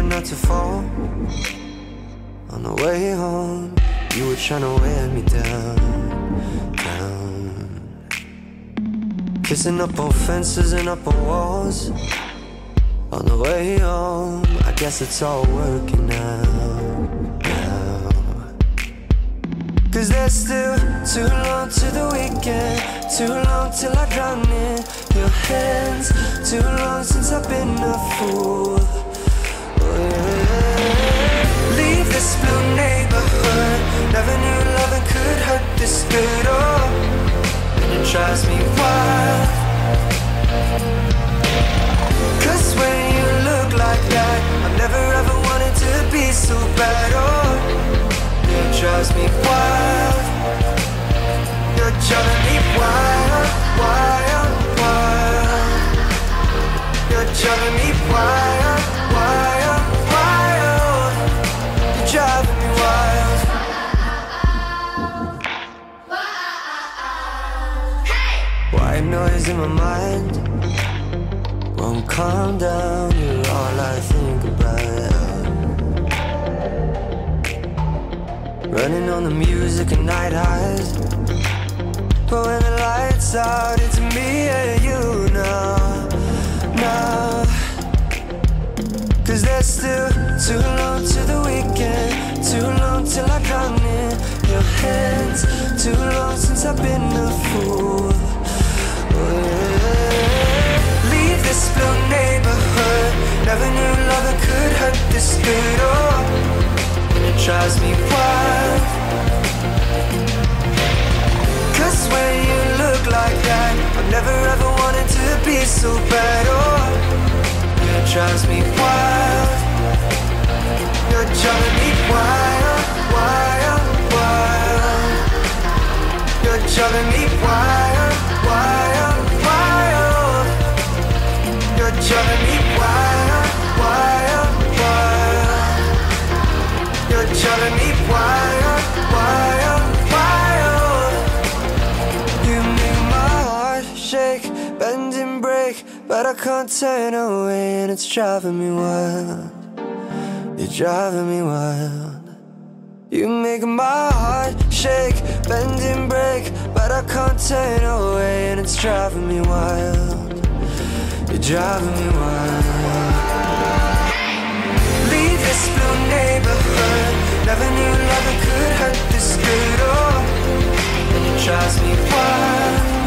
trying not to fall. On the way home, you were trying to wear me down, down. Kissing up on fences and up on walls. On the way home, I guess it's all working out now. 'Cause there's still too long to the weekend, too long till I drown in your hands, too long since I've been a fool. Oh, yeah. Leave this blue neighborhood, never knew loving could hurt this good. Oh, and it drives me wild. 'Cause when you look like that, I've never ever wanted to be so bad. Oh, it drives me wild. You're driving me wild, wild, wild. You're driving me wild, wild, wild. You're driving me wild. White noise in my mind won't calm down, you're all I think about. Running on the music and night highs, but when the lights out, it's me and you now, now. 'Cause there's still too long to the weekend, too long till I drown in your hands, too long since I've been a fool. Oh, yeah. Leave this blue neighborhood, never knew loving could hurt this good. Oh, and it drives me wild. 'Cause when you look like that, I've never ever wanted to be so bad. Oh, it drives me wild. You're driving me wild, wild, wild. You're driving me wild, wild, wild. You're driving me wild, wild, wild. You're driving me wild, wild, wild. You make my heart shake, bend and break, but I can't turn away, and it's driving me wild. You're driving me wild. You make my heart shake, bend and break, but I can't turn away, and it's driving me wild. You're driving me wild. Leave this blue neighborhood, never knew loving could hurt this good. Oh, and it drives me wild.